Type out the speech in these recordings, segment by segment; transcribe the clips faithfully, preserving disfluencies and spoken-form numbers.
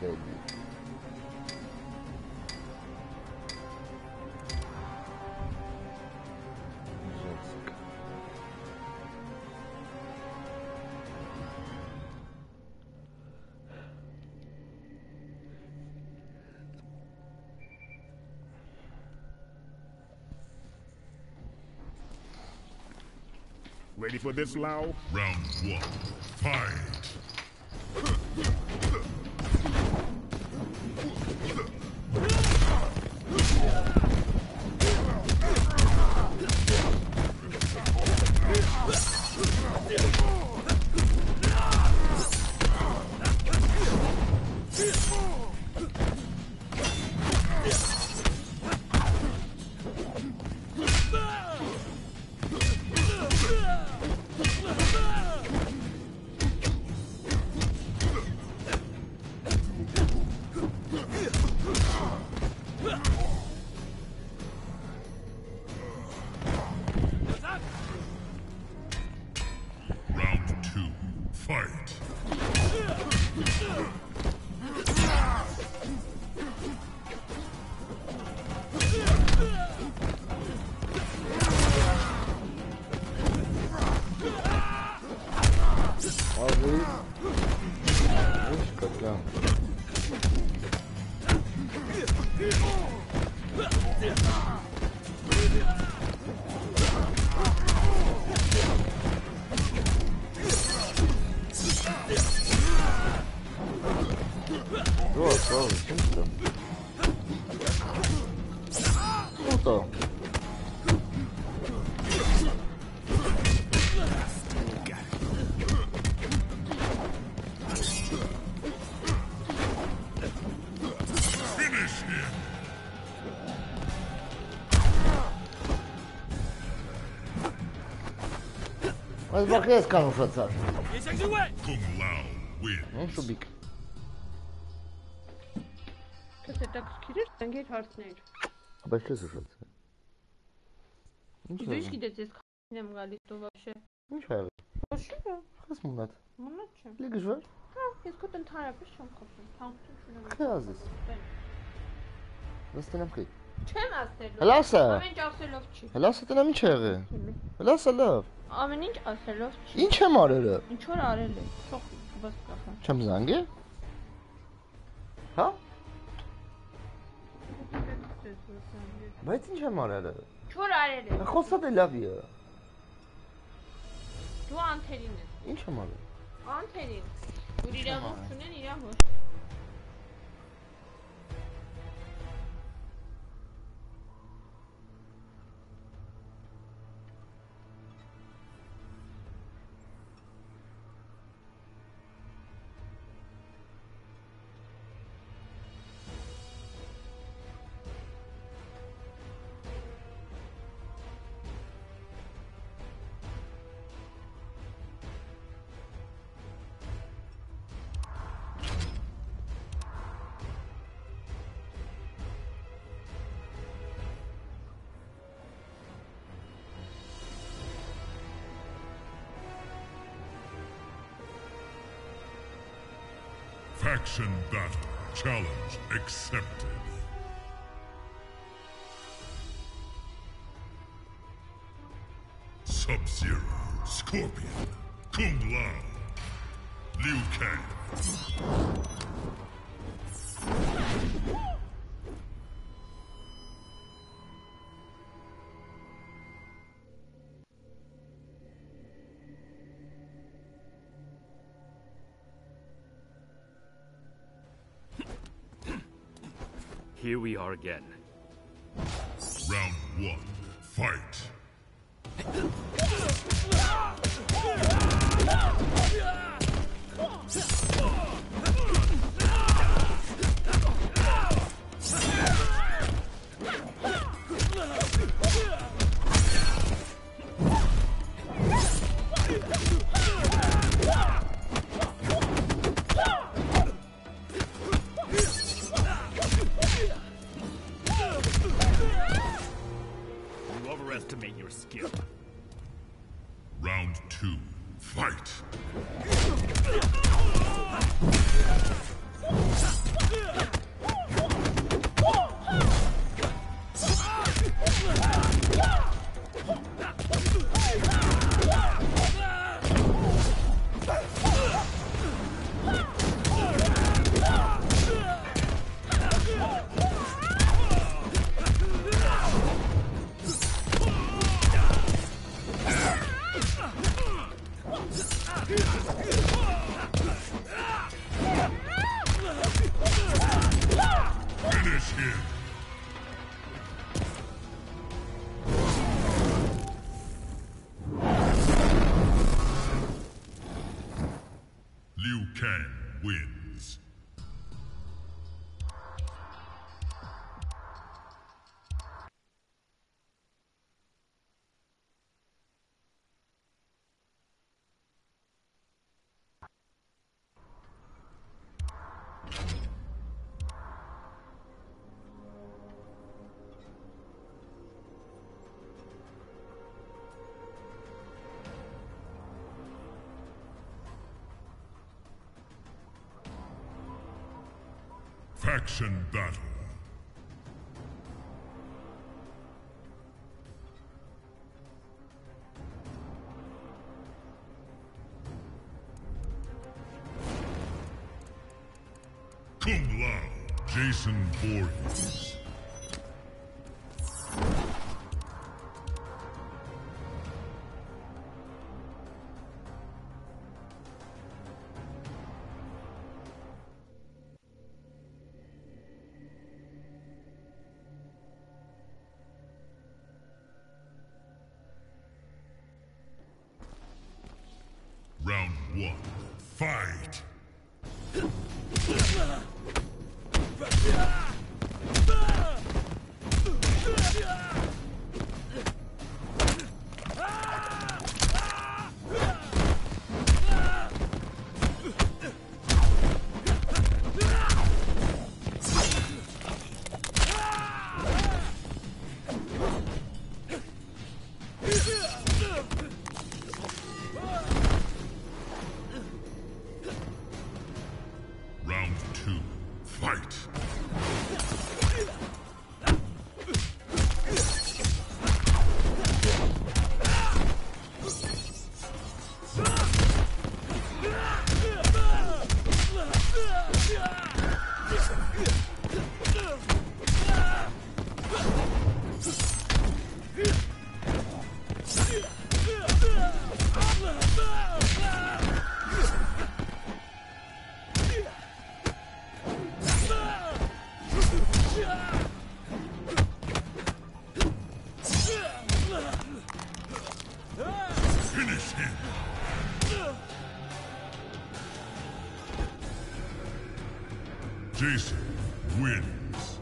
dead. Ready for this, Lao? Round one, fight! Mas pra que esse cara não foi de saco? Kung Lao wins. Non շուբիկ։ Քեզ հետաքրքիր էր ծնգեր հարցներ։ Բայց չես ուշացել։ Ինչ Դու ինչ գիտես ես քանին եմ գալիս դու вообще։ Ինչ ա եղել։ Ոչինչ։ Խես մունատ։ Մունատ չեմ։ Լի գժվար։ Հա, ես քո ընդհանրապես չեմ խոսում։ Թանկություն չունեմ։ Քեզես։ Նստենամ քեի։ Չեմ ասելու։ Հլասա։ Ամեն ինչ ասելով չի։ Հլասա տնամ ինչ ա եղել։ Հլասա լավ։ Ամեն ինչ ասելով չի։ Ինչ եմ արել։ Ինչ որ արել է։ Թող բաց կախա։ Չեմ զանգե։ Հա։ Բայց ինչ եմ արել։ Ինչ որ արել է։ Խոսա դե լավ է։ Դու անթերին ես։ Ինչ եմ արել։ Անթերին։ Որ իրավունք չունեն իրա հոր։ Faction battle. Challenge accepted. Sub-Zero, Scorpion, Kung Lao, Liu Kang. Here we are again. Round one, fight! Overestimate Kang wins. Faction battle. Kung Lao, Jason Voorhees. Round one, fight! Round two, fight! Finish him! Jason wins.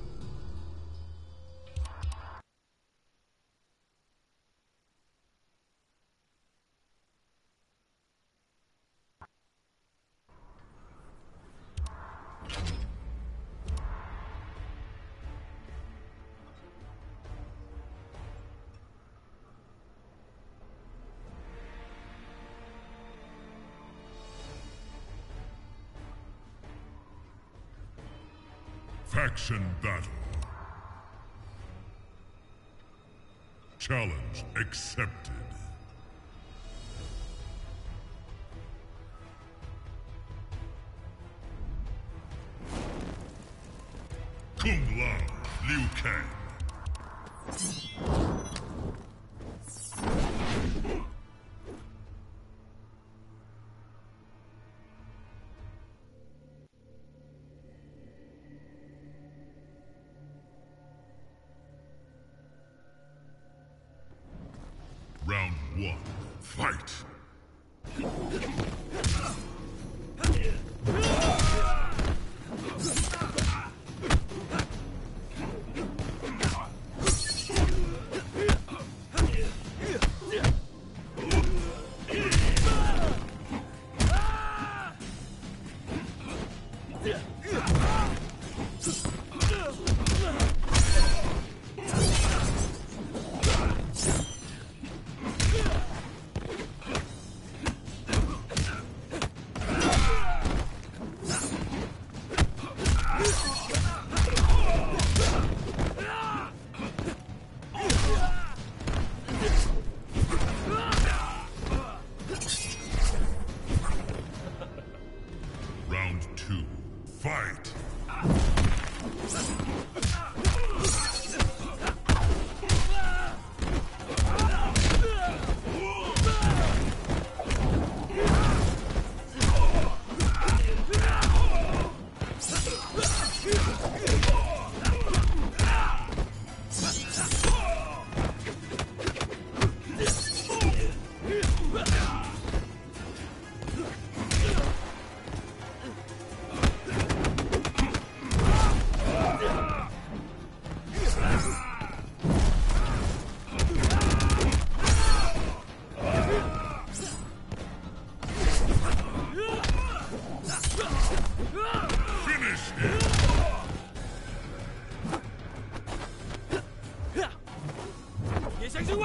Faction battle. Challenge accepted. Kung Lao, Liu Kang. Round one, fight! Round two, fight!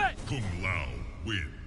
Kung Lao wins.